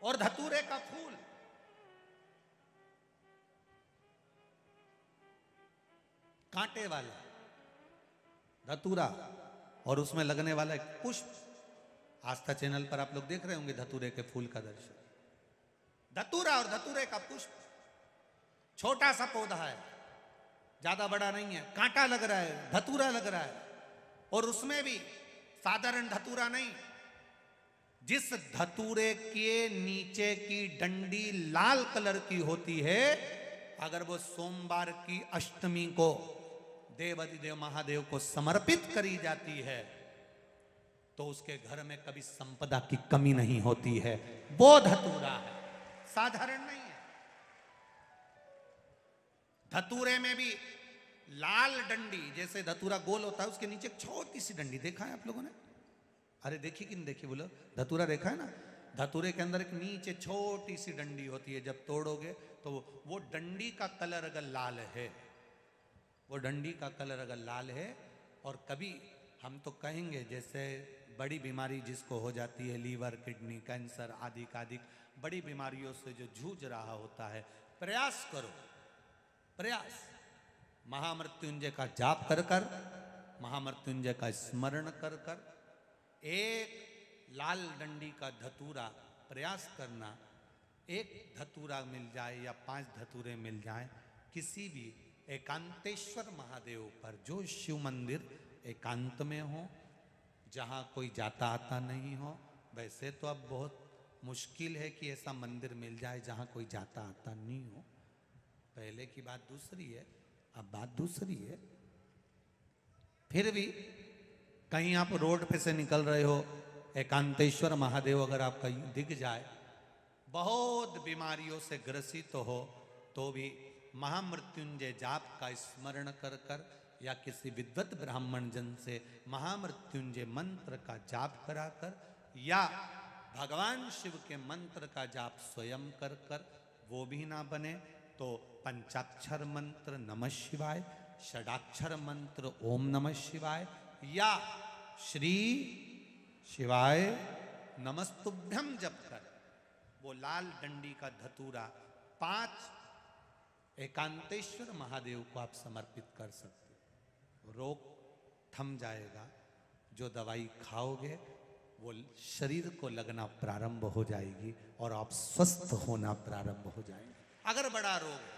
और धतूरे का फूल, कांटे वाला धतूरा, और उसमें लगने वाला एक पुष्प। आस्था चैनल पर आप लोग देख रहे होंगे धतूरे के फूल का दर्शन। धतूरा और धतूरे का पुष्प, छोटा सा पौधा है, ज्यादा बड़ा नहीं है, कांटा लग रहा है, धतूरा लग रहा है, और उसमें भी साधारण धतूरा नहीं, जिस धतूरे के नीचे की डंडी लाल कलर की होती है, अगर वो सोमवार की अष्टमी को देवाधिदेव महादेव को समर्पित करी जाती है तो उसके घर में कभी संपदा की कमी नहीं होती है। वो धतूरा है, साधारण नहीं है। धतूरे में भी लाल डंडी, जैसे धतूरा गोल होता है उसके नीचे एक छोटी सी डंडी, देखा है आप लोगों ने? अरे देखी कि नहीं देखी बोलो? धतूरा देखा है ना? धतूरे के अंदर एक नीचे छोटी सी डंडी होती है, जब तोड़ोगे तो वो डंडी का कलर अगर लाल है, वो डंडी का कलर अगर लाल है, और कभी हम तो कहेंगे जैसे बड़ी बीमारी जिसको हो जाती है, लीवर, किडनी, कैंसर आदि आदि बड़ी बीमारियों से जो जूझ रहा होता है, प्रयास करो, प्रयास, महामृत्युंजय का जाप कर कर, महामृत्युंजय का स्मरण कर कर, एक लाल डंडी का धतूरा प्रयास करना, एक धतूरा मिल जाए या 5 धतूरे मिल जाए किसी भी एकांतेश्वर महादेव पर, जो शिव मंदिर एकांत में हो, जहाँ कोई जाता आता नहीं हो। वैसे तो अब बहुत मुश्किल है कि ऐसा मंदिर मिल जाए जहाँ कोई जाता आता नहीं हो, पहले की बात दूसरी है, अब बात दूसरी है। फिर भी कहीं आप रोड पे से निकल रहे हो, एकांतेश्वर महादेव अगर आपका दिख जाए, बहुत बीमारियों से ग्रसित हो, तो भी महामृत्युंजय जाप का स्मरण कर कर या किसी विद्वत ब्राह्मण जन से महामृत्युंजय मंत्र का जाप कराकर या भगवान शिव के मंत्र का जाप स्वयं कर कर, वो भी ना बने तो पंचाक्षर मंत्र नमः शिवाय, षडाक्षर मंत्र ओम नमः शिवाय, या श्री शिवाय नमस्तुभ्यम जप कर वो लाल डंडी का धतूरा 5 एकांतेश्वर महादेव को आप समर्पित कर सकते हो। रोग थम जाएगा, जो दवाई खाओगे वो शरीर को लगना प्रारंभ हो जाएगी और आप स्वस्थ होना प्रारंभ हो जाएंगे। अगर बड़ा रोग